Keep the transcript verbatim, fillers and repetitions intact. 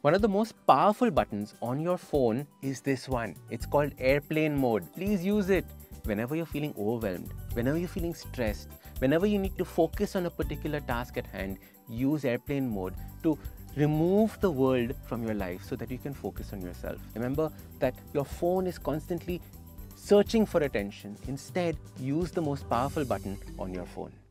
One of the most powerful buttons on your phone is this one. It's called airplane mode. Please use it whenever you're feeling overwhelmed, whenever you're feeling stressed, whenever you need to focus on a particular task at hand. Use airplane mode to remove the world from your life so that you can focus on yourself. Remember that your phone is constantly searching for attention. Instead, use the most powerful button on your phone.